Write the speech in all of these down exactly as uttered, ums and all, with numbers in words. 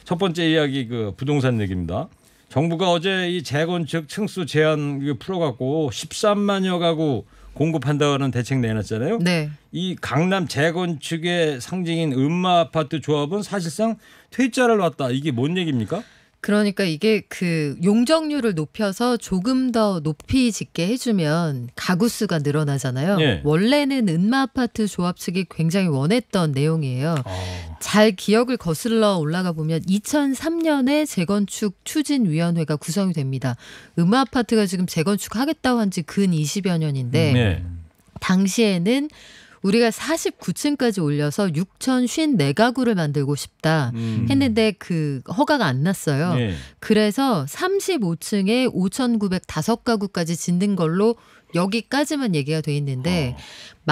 첫 번째 이야기 그 부동산 얘기입니다. 정부가 어제 이 재건축 층수 제한 풀어갖고 십삼만여 가구 공급한다는 대책 내놨잖아요. 네. 이 강남 재건축의 상징인 음마아파트 조합은 사실상 퇴짜를 놨다. 이게 뭔 얘기입니까? 그러니까 이게 그 용적률을 높여서 조금 더 높이 짓게 해주면 가구 수가 늘어나잖아요. 네. 원래는 은마아파트 조합 측이 굉장히 원했던 내용이에요. 어. 잘 기억을 거슬러 올라가 보면 이천삼 년에 재건축 추진위원회가 구성이 됩니다. 음마아파트가 지금 재건축하겠다고 한 지 근 이십여 년인데 네. 당시에는 우리가 사십구 층까지 올려서 육천오십사 가구를 만들고 싶다 음. 했는데 그 허가가 안 났어요. 네. 그래서 삼십오 층에 오천구백오 가구까지 짓는 걸로 여기까지만 얘기가 돼 있는데 어.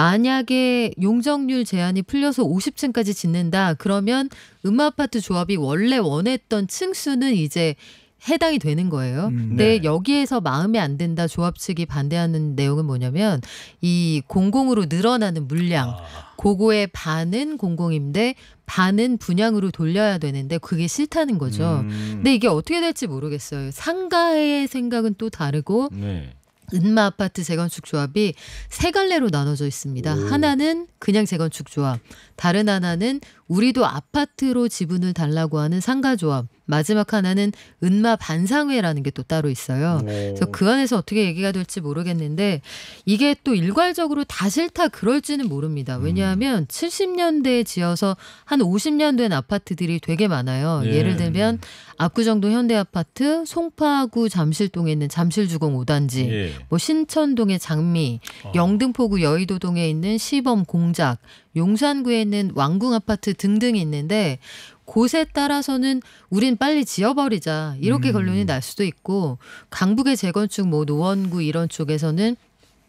만약에 용적률 제한이 풀려서 오십 층까지 짓는다 그러면 음아파트 조합이 원래 원했던 층수는 이제 해당이 되는 거예요. 음, 근데 네. 여기에서 마음에 안 든다 조합 측이 반대하는 내용은 뭐냐면 이 공공으로 늘어나는 물량 아. 그거의 반은 공공임대 반은 분양으로 돌려야 되는데 그게 싫다는 거죠. 음. 근데 이게 어떻게 될지 모르겠어요. 상가의 생각은 또 다르고 네. 은마아파트 재건축 조합이 세 갈래로 나눠져 있습니다. 오. 하나는 그냥 재건축 조합, 다른 하나는 우리도 아파트로 지분을 달라고 하는 상가조합, 마지막 하나는 은마 반상회라는 게 또 따로 있어요. 그래서 그 안에서 어떻게 얘기가 될지 모르겠는데 이게 또 일괄적으로 다 싫다 그럴지는 모릅니다. 왜냐하면 칠십 년대에 지어서 한 오십 년 된 아파트들이 되게 많아요. 예. 예를 들면 압구정동 현대아파트, 송파구 잠실동에 있는 잠실주공 오 단지, 예. 뭐 신천동의 장미, 어. 영등포구 여의도동에 있는 시범 공작, 용산구에 있는 왕궁아파트 등등이 있는데 곳에 따라서는 우린 빨리 지어버리자 이렇게 음. 결론이 날 수도 있고 강북의 재건축 뭐 노원구 이런 쪽에서는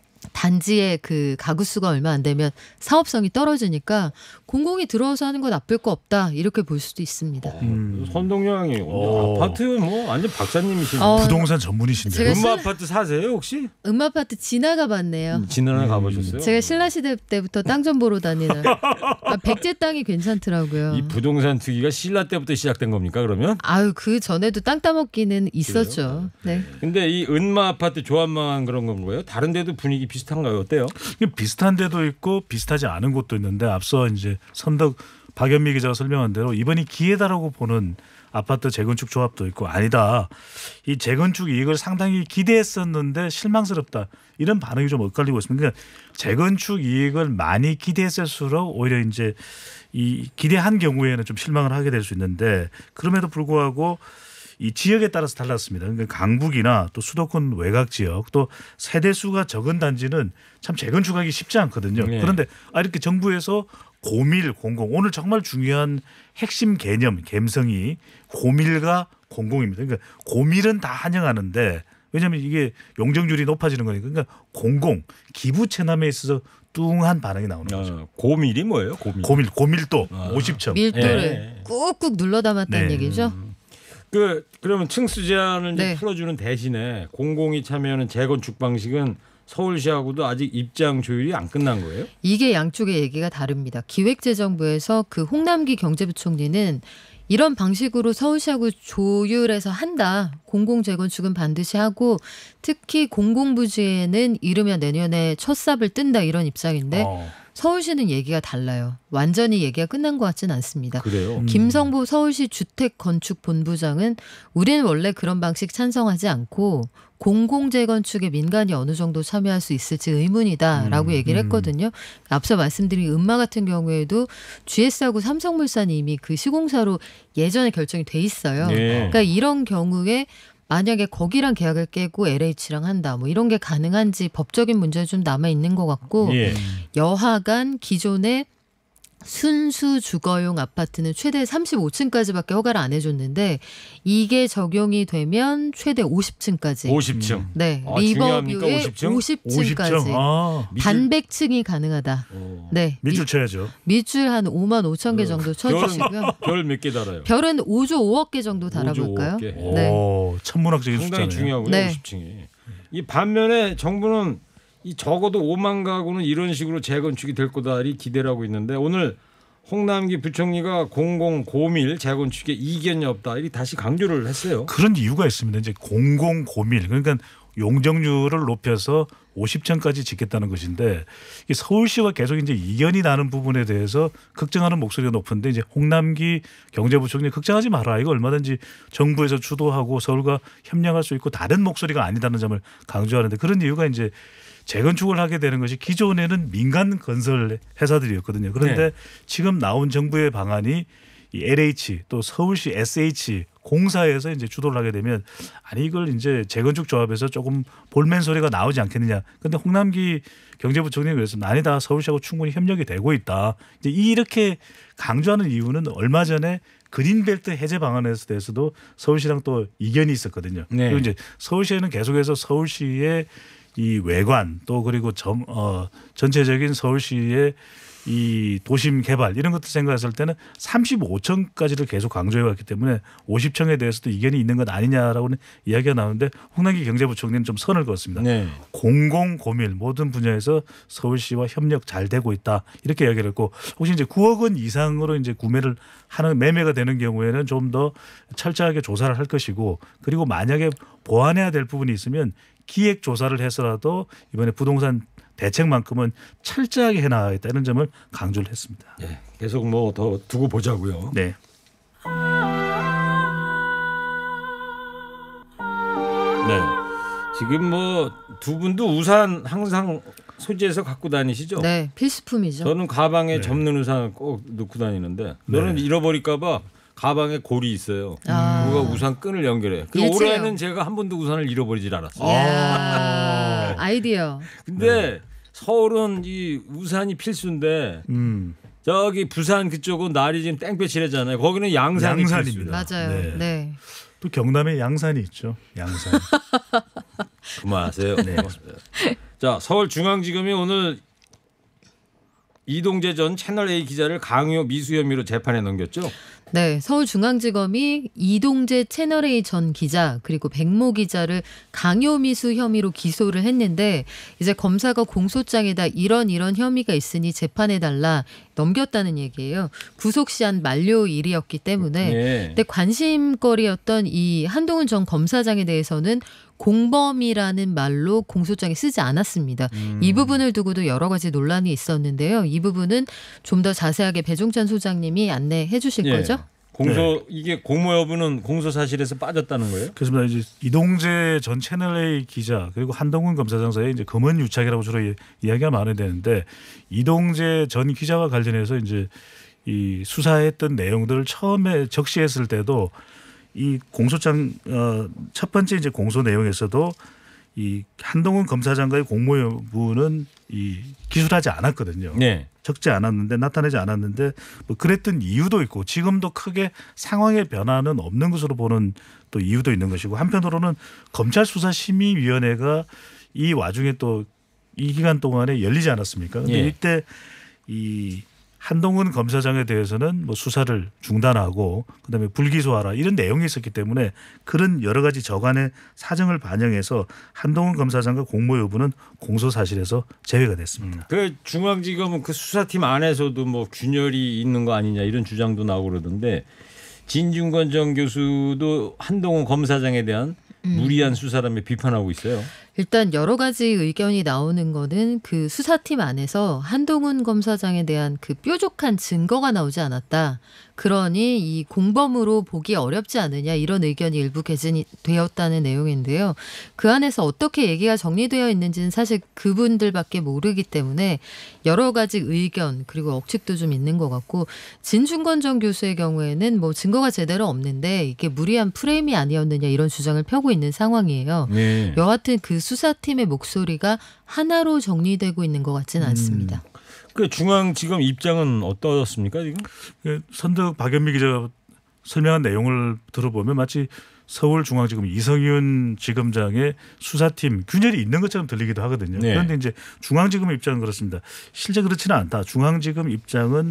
단지의 그 가구 수가 얼마 안 되면 사업성이 떨어지니까 공공이 들어와서 하는 건 나쁠 거 없다 이렇게 볼 수도 있습니다. 음. 선동영이 오. 아파트 뭐 완전 박사님이시네. 어, 부동산 전문이신데요. 제가 음마 아파트 사세요 혹시? 음아파트 지나가 봤네요. 지난해 음. 가보셨어요? 제가 신라시대 때부터 땅 좀 보러 다니는 아, 백제 땅이 괜찮더라고요. 이 부동산 투기가 신라 때부터 시작된 겁니까 그러면? 아유 그 전에도 땅 따먹기는 있었죠. 네. 근데 이 은마 아파트 조합만 그런 건가요? 다른 데도 분위기 비슷한가요? 어때요? 이게 비슷한 데도 있고 비슷하지 않은 곳도 있는데 앞서 이제 선덕 박연미 기자가 설명한 대로 이번이 기회다라고 보는 아파트 재건축 조합도 있고 아니다. 이 재건축 이익을 상당히 기대했었는데 실망스럽다. 이런 반응이 좀 엇갈리고 있습니다. 그러니까 재건축 이익을 많이 기대했을수록 오히려 이제 이 기대한 경우에는 좀 실망을 하게 될 수 있는데 그럼에도 불구하고 이 지역에 따라서 달랐습니다. 그러니까 강북이나 또 수도권 외곽 지역 또 세대 수가 적은 단지는 참 재건축하기 쉽지 않거든요. 네. 그런데 아 이렇게 정부에서 고밀 공공 오늘 정말 중요한 핵심 개념 갬성이 고밀과 공공입니다. 그러니까 고밀은 다 환영하는데 왜냐하면 이게 용적률이 높아지는 거니까 그러니까 공공 기부 체납에 있어서 뚱한 반응이 나오는 거죠. 어, 고밀이 뭐예요? 고밀. 고밀 고밀도 아. 오십 점. 밀도를 예. 꾹꾹 눌러 담았다는 네. 얘기죠. 그 그러면 층수 제한을 이제 네. 풀어주는 대신에 공공이 참여하는 재건축 방식은 서울시하고도 아직 입장 조율이 안 끝난 거예요? 이게 양쪽의 얘기가 다릅니다. 기획재정부에서 그 홍남기 경제부총리는 이런 방식으로 서울시하고 조율해서 한다. 공공재건축은 반드시 하고 특히 공공부지에는 이르면 내년에 첫 삽을 뜬다 이런 입장인데 어. 서울시는 얘기가 달라요. 완전히 얘기가 끝난 것 같지는 않습니다. 그래요. 음. 김성보 서울시 주택건축본부장은 우리는 원래 그런 방식 찬성하지 않고 공공재건축에 민간이 어느 정도 참여할 수 있을지 의문이다라고 음, 얘기를 음. 했거든요. 앞서 말씀드린 은마 같은 경우에도 지에스하고 삼성물산이 이미 그 시공사로 예전에 결정이 돼 있어요. 네. 그러니까 이런 경우에 만약에 거기랑 계약을 깨고 엘에이치랑 한다 뭐 이런 게 가능한지 법적인 문제는 좀 남아 있는 것 같고 예. 여하간 기존의 순수 주거용 아파트는 최대 삼십오 층까지밖에 허가를 안 해줬는데 이게 적용이 되면 최대 오십 층까지. 오십 층. 네, 아, 중요합니까? 리버뷰에 오십 층? 오십 오십 층까지. 점. 아. 밑줄- 단백층이 가능하다. 어. 네, 밑줄 쳐야죠. 밑줄 한 오만 오천 개 정도 쳐주시고요. 별 몇 개 달아요? 별은 오조 오억 개 정도 달아볼까요? 오조 오억 개. 네. 오, 천문학적인 상당히 숫자네요. 중요하고요. 네. 오십 층이. 이 반면에 정부는 이 적어도 오만 가구는 이런 식으로 재건축이 될 거다 이 기대를 하고 있는데 오늘 홍남기 부총리가 공공고밀 재건축에 이견이 없다. 이렇게 다시 강조를 했어요. 그런 이유가 있습니다. 이제 공공고밀 그러니까 용적률을 높여서 오십 층까지 짓겠다는 것인데 서울시와 계속 이제 이견이 나는 부분에 대해서 걱정하는 목소리가 높은데 이제 홍남기 경제부총리 걱정하지 마라. 이거 얼마든지 정부에서 주도하고 서울과 협력할 수 있고 다른 목소리가 아니다는 점을 강조하는데 그런 이유가 이제 재건축을 하게 되는 것이 기존에는 민간 건설 회사들이었거든요. 그런데 네. 지금 나온 정부의 방안이 이 엘에이치 또 서울시 에스에이치 공사에서 이제 주도를 하게 되면 아니 이걸 이제 재건축 조합에서 조금 볼멘 소리가 나오지 않겠느냐. 그런데 홍남기 경제부총리는 그래서 아니다. 서울시하고 충분히 협력이 되고 있다. 이제 이렇게 강조하는 이유는 얼마 전에 그린벨트 해제 방안에 대해서도 서울시랑 또 이견이 있었거든요. 네. 그리고 이제 서울시에는 계속해서 서울시의 이 외관 또 그리고 점, 어, 전체적인 서울시의 이 도심 개발 이런 것들 생각했을 때는 삼십오 층까지를 계속 강조해 왔기 때문에 오십 층에 대해서도 이견이 있는 것 아니냐라고는 이야기가 나오는데 홍남기 경제부총리는 좀 선을 그었습니다. 네. 공공고밀 모든 분야에서 서울시와 협력 잘 되고 있다 이렇게 이야기를 했고 혹시 이제 구억 원 이상으로 이제 구매를 하는 매매가 되는 경우에는 좀 더 철저하게 조사를 할 것이고 그리고 만약에 보완해야 될 부분이 있으면 기획 조사를 해서라도 이번에 부동산 대책만큼은 철저하게 해나가겠다는 점을 강조를 했습니다. 네, 계속 뭐 더 두고 보자고요. 네. 네. 지금 뭐 두 분도 우산 항상 소지해서 갖고 다니시죠? 네, 필수품이죠. 저는 가방에 네. 접는 우산을 꼭 넣고 다니는데 너는 네. 잃어버릴까 봐 가방에 골이 있어요. 아. 그거 우산 끈을 연결해. 그 일체형. 올해는 제가 한 번도 우산을 잃어버리질 않았어요. 이야, 아이디어. 근데 네. 서울은 이 우산이 필수인데 음. 저기 부산 그쪽은 날이 지금 땡볕이래잖아요. 거기는 양산이 양산입니다. 필수예요. 맞아요. 네. 네. 또 경남에 양산이 있죠. 양산. 그만하세요. 네. 자, 서울중앙지검이 오늘 이동재 전 채널A 기자를 강요 미수 혐의로 재판에 넘겼죠. 네, 서울중앙지검이 이동재 채널A 전 기자 그리고 백모 기자를 강요미수 혐의로 기소를 했는데 이제 검사가 공소장에다 이런 이런 혐의가 있으니 재판해달라 넘겼다는 얘기예요. 구속시한 만료일이었기 때문에 네. 근데 관심거리였던 이 한동훈 전 검사장에 대해서는 공범이라는 말로 공소장에 쓰지 않았습니다. 음. 이 부분을 두고도 여러 가지 논란이 있었는데요. 이 부분은 좀 더 자세하게 배종찬 소장님이 안내해 주실 예. 거죠? 공소 네. 이게 공모 여부는 공소 사실에서 빠졌다는 거예요? 그렇습니다. 이제 이동재 전 채널A 기자 그리고 한동훈 검사장 사이에 이제 검언 유착이라고 주로 이, 이야기가 많이 되는데 이동재 전 기자와 관련해서 이제 이 수사했던 내용들을 처음에 적시했을 때도 이 공소장 어, 첫 번째 이제 공소 내용에서도 이 한동훈 검사장과의 공모 여부는 이 기술하지 않았거든요. 네. 적지 않았는데 나타내지 않았는데 뭐 그랬던 이유도 있고 지금도 크게 상황의 변화는 없는 것으로 보는 또 이유도 있는 것이고 한편으로는 검찰 수사심의위원회가 이 와중에 또 이 기간 동안에 열리지 않았습니까? 그런데 예. 이때 이 한동훈 검사장에 대해서는 뭐 수사를 중단하고 그다음에 불기소하라 이런 내용이 있었기 때문에 그런 여러 가지 저간의 사정을 반영해서 한동훈 검사장과 공모 여부는 공소 사실에서 제외가 됐습니다. 그 중앙지검은 그 수사팀 안에서도 뭐 균열이 있는 거 아니냐 이런 주장도 나오고 그러던데 진중권 전 교수도 한동훈 검사장에 대한 무리한 수사라며 비판하고 있어요. 일단 여러 가지 의견이 나오는 거는 그 수사팀 안에서 한동훈 검사장에 대한 그 뾰족한 증거가 나오지 않았다. 그러니 이 공범으로 보기 어렵지 않느냐 이런 의견이 일부 개진이 되었다는 내용인데요. 그 안에서 어떻게 얘기가 정리되어 있는지는 사실 그분들밖에 모르기 때문에 여러 가지 의견 그리고 억측도 좀 있는 것 같고 진중권 전 교수의 경우에는 뭐 증거가 제대로 없는데 이게 무리한 프레임이 아니었느냐 이런 주장을 펴고 있는 상황이에요. 네. 여하튼 그 수사팀의 목소리가 하나로 정리되고 있는 것 같지는 음. 않습니다. 그 중앙지검 입장은 어떻습니까 지금? 그 선덕 박연미 기자가 설명한 내용을 들어보면 마치 서울중앙지검 이성윤 지검장의 수사팀 균열이 있는 것처럼 들리기도 하거든요. 네. 그런데 이제 중앙지검 입장은 그렇습니다. 실제 그렇지는 않다. 중앙지검 입장은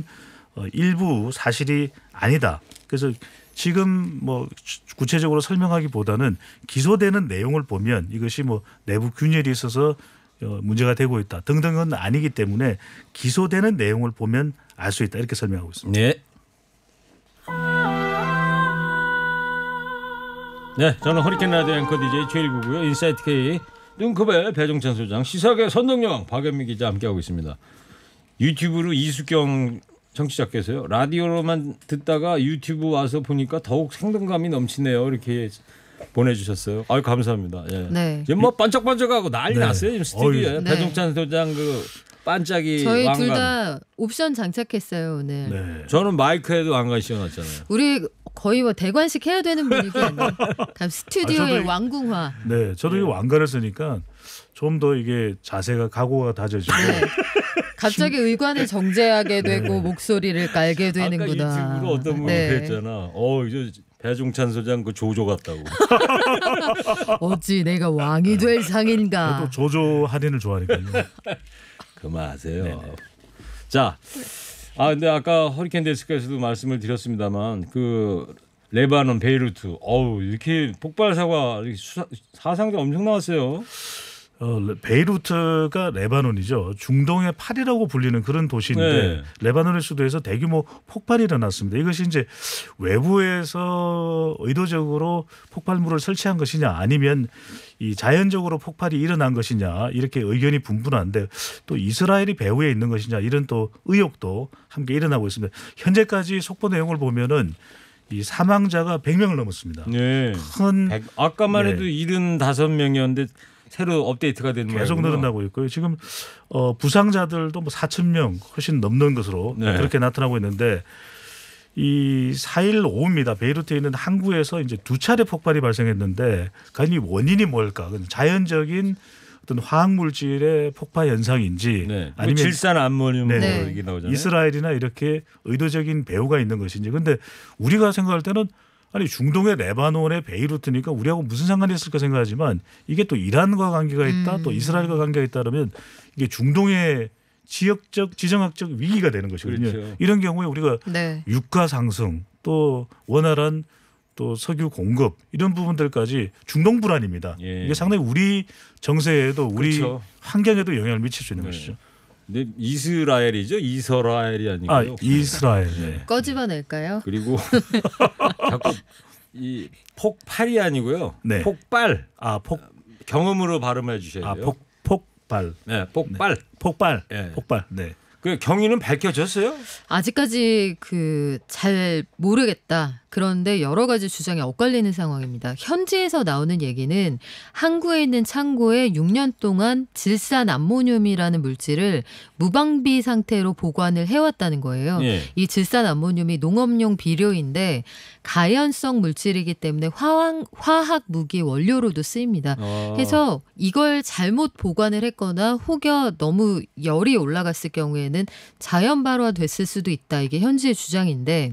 일부 사실이 아니다. 그래서 지금 뭐 구체적으로 설명하기보다는 기소되는 내용을 보면 이것이 뭐 내부 균열이 있어서 어, 문제가 되고 있다 등등은 아니기 때문에 기소되는 내용을 보면 알 수 있다 이렇게 설명하고 있습니다. 네. 네, 저는 허리케인 라디오 앵커 디제이 최일구고요. 인사이트 K 눈컵의 배종찬 소장, 시사계 선동여왕 박연미 기자 함께하고 있습니다. 유튜브로 이수경 청취자께서요. 라디오로만 듣다가 유튜브 와서 보니까 더욱 생동감이 넘치네요. 이렇게 보내주셨어요. 아유 감사합니다. 예. 네. 지금 뭐 반짝반짝하고 난리 네. 났어요. 지금 스튜디오에 네. 배종찬 소장 그 반짝이 저희 왕관. 둘 다 옵션 장착했어요 오늘. 네. 저는 마이크에도 왕관 씌워놨잖아요. 우리 거의 뭐 대관식 해야 되는 분위기 아니에요? 감 스튜디오의 아, 저도- 왕궁화. 네, 저도 이 왕관을 쓰니까 좀 더 이게 자세가 각오가 다져지고 네. 갑자기 의관을 정제하게 되고 목소리를 깔게 되는구나. 아까 유튜브로 어떤 분이 네. 그랬잖아. 어, 이제 배종찬 소장 그 조조 같다고. 어찌 내가 왕이 될 상인가. 또 조조 할인을 좋아하니까요. 그만하세요. 네네. 자, 아 근데 아까 허리케인 데스크에서도 말씀을 드렸습니다만 그 레바논 베이루트, 어우 이렇게 폭발 사고 사상자 엄청 나왔어요. 어, 레- 베이루트가 레바논이죠. 중동의 파리라고 불리는 그런 도시인데 네. 레바논의 수도에서 대규모 폭발이 일어났습니다. 이것이 이제 외부에서 의도적으로 폭발물을 설치한 것이냐 아니면 이 자연적으로 폭발이 일어난 것이냐 이렇게 의견이 분분한데 또 이스라엘이 배후에 있는 것이냐 이런 또 의혹도 함께 일어나고 있습니다. 현재까지 속보 내용을 보면은 이 사망자가 백 명을 넘었습니다. 네. 큰 백- 아까만 네. 해도 칠십오 명이었는데 새로 업데이트가 된 계속 모양이구나. 늘어나고 있고요. 지금 어, 부상자들도 뭐 사천 명 훨씬 넘는 것으로 네. 그렇게 나타나고 있는데 이 사 일 오후입니다. 베이루트에 있는 항구에서 이제 두 차례 폭발이 발생했는데 과연 이 원인이 뭘까? 그건 자연적인 어떤 화학 물질의 폭발 현상인지 네. 뭐 아니면 질산 암모늄 네. 뭐 이게 나오잖아요. 이스라엘이나 이렇게 의도적인 배후가 있는 것인지. 근데 우리가 생각할 때는 아니 중동의 레바논의 베이루트니까 우리하고 무슨 상관이 있을까 생각하지만 이게 또 이란과 관계가 있다, 음. 또 이스라엘과 관계가 있다 그러면 이게 중동의 지역적 지정학적 위기가 되는 것이거든요. 그렇죠. 이런 경우에 우리가 네. 유가 상승 또 원활한 또 석유 공급 이런 부분들까지 중동 불안입니다. 예. 이게 상당히 우리 정세에도 우리 그렇죠. 환경에도 영향을 미칠 수 있는 네. 것이죠. 근데 이스라엘이죠. 이스라엘이 아니고요. 아 이스라엘. 네. 꺼집어낼까요? 그리고 자꾸 이 폭발이 아니고요. 네. 폭발 아 폭, 경음으로 발음해 주셔야 아 돼요. 폭, 폭발, 네, 폭발. 폭발, 네. 폭발. 네. 그 경위는 밝혀졌어요? 아직까지 그 잘 모르겠다. 그런데 여러 가지 주장이 엇갈리는 상황입니다. 현지에서 나오는 얘기는 항구에 있는 창고에 육 년 동안 질산 암모늄이라는 물질을 무방비 상태로 보관을 해왔다는 거예요. 예. 이 질산 암모늄이 농업용 비료인데 가연성 물질이기 때문에 화학, 화학 무기 원료로도 쓰입니다. 어. 해서 이걸 잘못 보관을 했거나 혹여 너무 열이 올라갔을 경우에는 자연 발화됐을 수도 있다. 이게 현지의 주장인데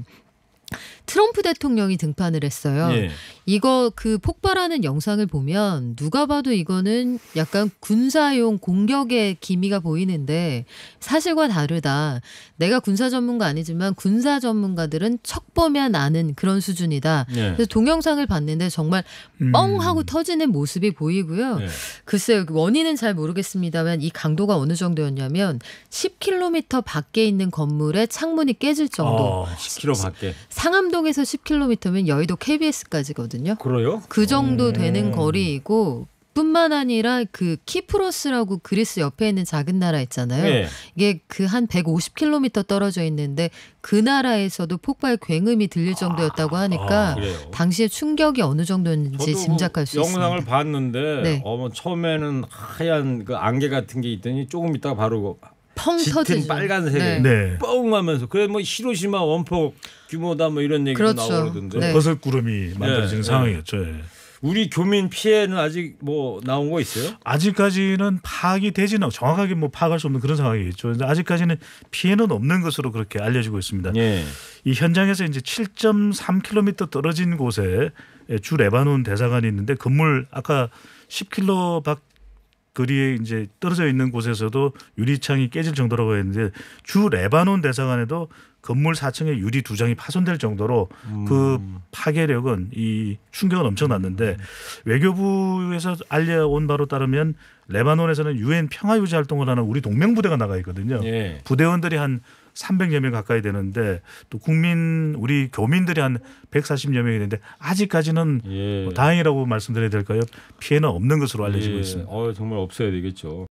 트럼프 대통령이 등판을 했어요. 예. 이거 그 폭발하는 영상을 보면 누가 봐도 이거는 약간 군사용 공격의 기미가 보이는데 사실과 다르다. 내가 군사 전문가 아니지만 군사 전문가들은 척 보면 아는 그런 수준이다. 예. 그래서 동영상을 봤는데 정말 음. 뻥 하고 터지는 모습이 보이고요. 예. 글쎄요. 원인은 잘 모르겠습니다만 이 강도가 어느 정도였냐면 십 킬로미터 밖에 있는 건물의 창문이 깨질 정도. 어, 십 킬로미터 밖에. 상암동에서 십 킬로미터면 여의도 케이비에스까지거든요. 그래요? 그 정도 되는 음. 거리이고 뿐만 아니라 그 키프로스라고 그리스 옆에 있는 작은 나라 있잖아요. 예. 이게 그 한 백오십 킬로미터 떨어져 있는데 그 나라에서도 폭발 굉음이 들릴 정도였다고 하니까 아, 그래요. 당시의 충격이 어느 정도인지 저도 짐작할 수 영상을 있습니다. 봤는데 네. 어머 처음에는 하얀 그 안개 같은 게 있더니 조금 있다가 바로 펑 짙은 터지죠. 빨간색에 네. 네. 뻥 하면서 그래 뭐 히로시마 원폭 규모다 뭐 이런 얘기도 그렇죠. 나오던데 네. 버섯 구름이 만들어지는 네. 상황이었죠. 예. 우리 교민 피해는 아직 뭐 나온 거 있어요? 아직까지는 파악이 되지는 정확하게 뭐 파악할 수 없는 그런 상황이겠죠. 근데 아직까지는 피해는 없는 것으로 그렇게 알려지고 있습니다. 예. 이 현장에서 이제 칠 점 삼 킬로미터 떨어진 곳에 주 레바논 대사관이 있는데 건물 아까 십 킬로미터 밖 거리에 이제 떨어져 있는 곳에서도 유리창이 깨질 정도라고 했는데 주 레바논 대사관에도 건물 사 층의 유리 두 장이 파손될 정도로 음. 그 파괴력은 이 충격은 엄청났는데 외교부에서 알려온 바로 따르면 레바논에서는 유엔 평화 유지 활동을 하는 우리 동맹 부대가 나가 있거든요. 예. 부대원들이 한 삼백여 명 가까이 되는데 또 국민 우리 교민들이 한 백사십여 명이 되는데 아직까지는 예. 뭐 다행이라고 말씀드려야 될까요? 피해는 없는 것으로 알려지고 예. 있습니다. 어, 정말 없어야 되겠죠.